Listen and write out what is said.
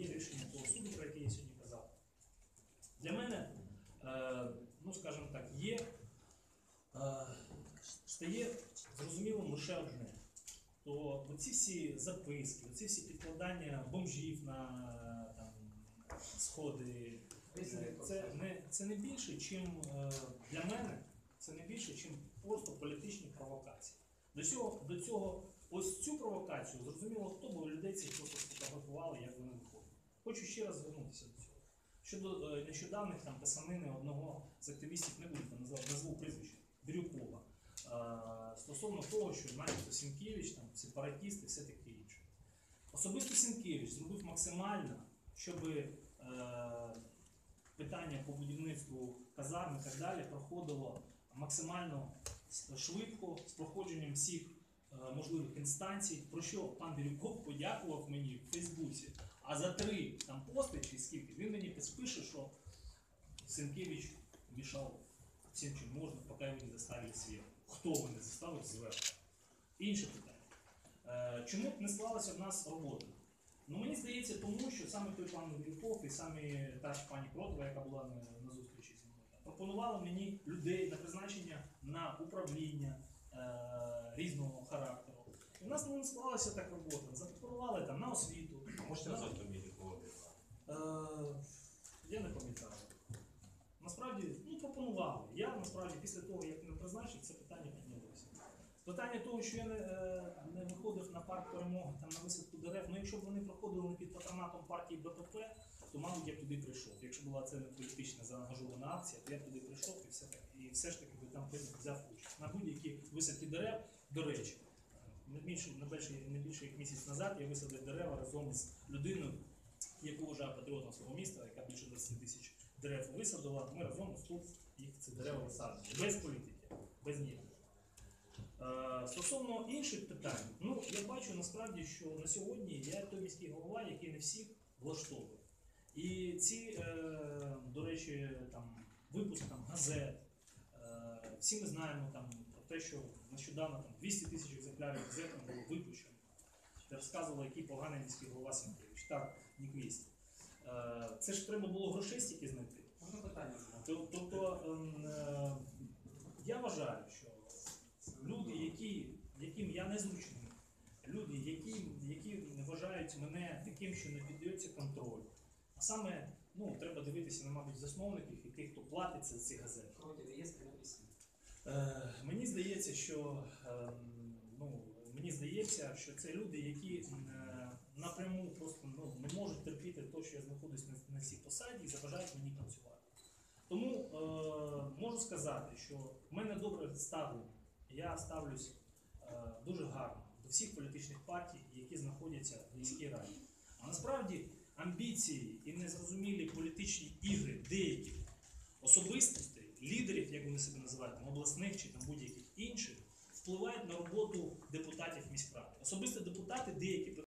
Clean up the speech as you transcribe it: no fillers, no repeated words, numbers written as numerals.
є рішення того суду, про яке я сьогодні казав. Для мене, ну скажімо так, стає зрозумілим лише одне. То оці всі записки, оці всі підкладання бомжів на там, сходи, це не більше, чим для мене, це не більше, чим просто політичні провокації. До цього ось цю провокацію зрозуміло, хто, бо людей цих просто сфотографували, як вони виходять. Хочу ще раз звернутися до цього. Щодо нещодавних там писанини одного з активістів, не буду назву прізвище, Бірюкова, стосовно того, що начебто Сінкевич, там, сепаратісти і все таке інше. Особисто Сінкевич зробив максимально, щоб питання по будівництву казарм і так далі проходило максимально швидко, з проходженням всіх можливих інстанцій, про що пан Бірюков подякував мені в Фейсбуці. А за 3 там пости чи скільки, він мені пише, що Сінкевич мішав всім, чим можна, поки його не заставили зверху. Хто мене заставив зверху? Інше питання. Чому б не склалася в нас робота? Ну, мені здається, тому що саме той пан Бірюков і саме та ж пані Кротова, яка була на зустрічі зі мною, пропонували мені людей на призначення на управління різного характеру. І в нас не склалася так робота. Запропонували там на освіту. Можете назвати фамілію кого? Я не пам'ятаю. Насправді, ну, пропонували. Я, насправді, після того, як не призначив, це питання піднялося. Питання того, що я не виходив на парк Перемоги, там, на висадку дерев, ну якщо б вони проходили не під патронатом партії БПП, то, мабуть, я б туди прийшов. Якщо була це не політична заангажована акція, то я б туди прийшов і все ж таки би там взяв участь. На будь-які висадки дерев, до речі, не більше як місяць назад я висадив дерева разом з людиною, яку вважаю патріотом свого міста, яка більше 20 тисяч дерев висадила. Ми разом тут їх ці дерева висаджували. Без політики, без ніякої. Стосовно інших питань, ну, я бачу насправді, що на сьогодні я той міський голова, який не всіх влаштовує. І ці, до речі, там, випуск там, газет, всі ми знаємо там, про те, що нещодавно там, 200 тисяч екземплярів газет було випущено. Ти розказувала, який поганий міський голова Сінкевич. Так, Ніквіст. Це ж треба було грошей стільки знайти. Можна питання? Тобто, я вважаю, що люди, яким я незручний, люди, які вважають мене таким, що не піддається контролю. А саме, ну, треба дивитися на, мабуть, засновників і тих, хто платить за ці газети. Вроде реєстри написано. Мені здається, що це люди, які напряму просто не можуть терпіти те, що я знаходжусь на цій посаді і заважають мені працювати. Тому можу сказати, що в мене добре ставлення. Я ставлюсь дуже гарно до всіх політичних партій, які знаходяться в міській раді. А насправді амбіції і незрозумілі політичні ігри деяких особистостей, лідерів, як вони себе називають, там, обласних чи там будь-яких інших, впливають на роботу депутатів міськради. Особисто депутати деякі